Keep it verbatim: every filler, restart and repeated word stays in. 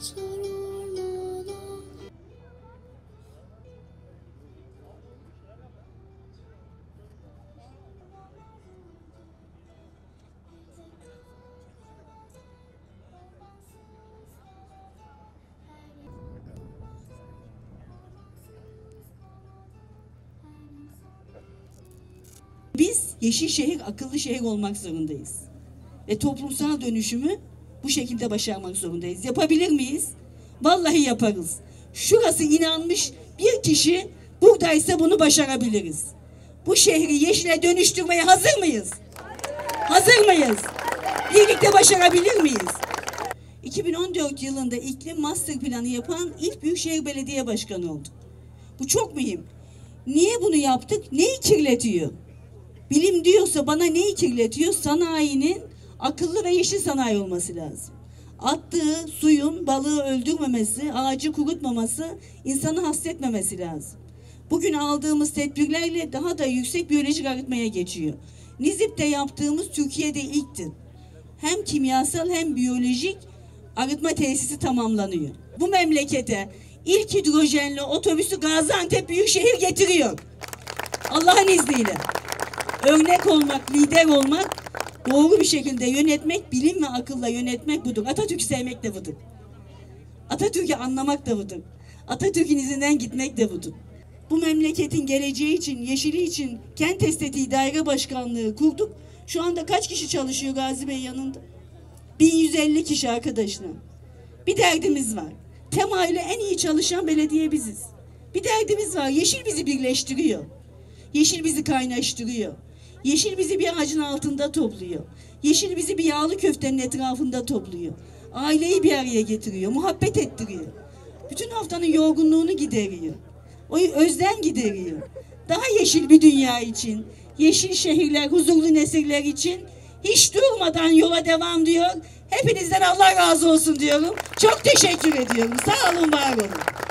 Biz yeşil şehir, akıllı şehir olmak zorundayız. Ve toplumsal dönüşümü bu şekilde başarmak zorundayız. Yapabilir miyiz? Vallahi yaparız. Şurası inanmış bir kişi buradaysa bunu başarabiliriz. Bu şehri yeşile dönüştürmeye hazır mıyız? Hazır mıyız? Birlikte başarabilir miyiz? iki bin on dört yılında iklim master planı yapan ilk Büyükşehir Belediye Başkanı olduk. Bu çok mühim. Niye bunu yaptık? Neyi kirletiyor? Bilim diyorsa bana neyi kirletiyor? Sanayinin akıllı ve yeşil sanayi olması lazım. Attığı suyun balığı öldürmemesi, ağacı kurutmaması, insanı hasretmemesi lazım. Bugün aldığımız tedbirlerle daha da yüksek biyolojik arıtmaya geçiyor. Nizip'te yaptığımız Türkiye'de ilkti. Hem kimyasal hem biyolojik arıtma tesisi tamamlanıyor. Bu memlekete ilk hidrojenli otobüsü Gaziantep Büyükşehir getiriyor. Allah'ın izniyle. Örnek olmak, lider olmak, doğru bir şekilde yönetmek, bilim ve akılla yönetmek budur. Atatürk'ü sevmek de budur. Atatürk'ü anlamak da budur. Atatürk'ün izinden gitmek de budur. Bu memleketin geleceği için, yeşili için Kent Estetiği Daire Başkanlığı kurduk. Şu anda kaç kişi çalışıyor Gazi Bey yanında? bin yüz elli kişi arkadaşlar. Bir derdimiz var. Temayla en iyi çalışan belediye biziz. Bir derdimiz var. Yeşil bizi birleştiriyor. Yeşil bizi kaynaştırıyor. Yeşil bizi bir ağacın altında topluyor. Yeşil bizi bir yağlı köftenin etrafında topluyor. Aileyi bir araya getiriyor. Muhabbet ettiriyor. Bütün haftanın yorgunluğunu gideriyor. O özlem gideriyor. Daha yeşil bir dünya için, yeşil şehirler, huzurlu nesiller için hiç durmadan yola devam diyor. Hepinizden Allah razı olsun diyorum. Çok teşekkür ediyorum. Sağ olun, var olun.